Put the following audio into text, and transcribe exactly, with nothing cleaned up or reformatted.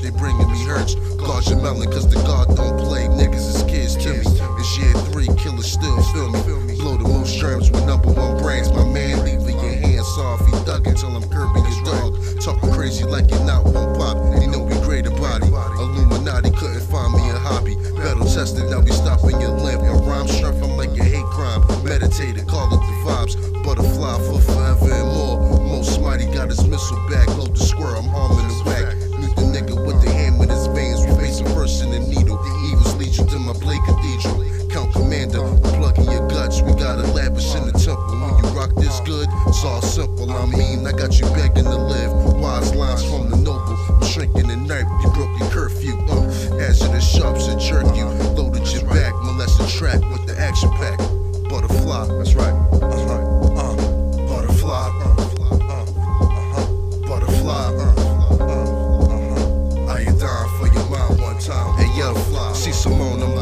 they bringing me hurts. Guard your melon, cause the guard don't play. Niggas is kids to me. It's year three, killers still feel me. Blow the most germs with number one brains. My man, leaving your hands off. He dug until I'm curbing his dog. Talking crazy like you're not one pop. You know we great about it. Illuminati couldn't find me a hobby. Battle tested, now we stopping your limp. Your rhyme strength, I'm like a hate crime. Meditated, call it the vibes. Butterfly for forever and more. Most mighty got his missile back. Load the square, I'm harming the whack. Meet the nigga with the ham in his veins. We face a first in the needle. The evils lead you to my blade cathedral. Count commander, plugging your guts. We got a lavish in the temple. When you rock this good, it's all simple. I mean, I got you begging to live. Wise lines from the noble. I'm shrinking the knife, you broke your curfew. Uh, hazardous sharps that jerk you. Loaded your back, molested track with the action pack. Butterfly, that's right. That's right. Uh, butterfly. Uh, uh, uh-huh. Butterfly. Uh, uh, uh-huh. I ain't dying for your mind one time. Hey yo, see Simone, I'm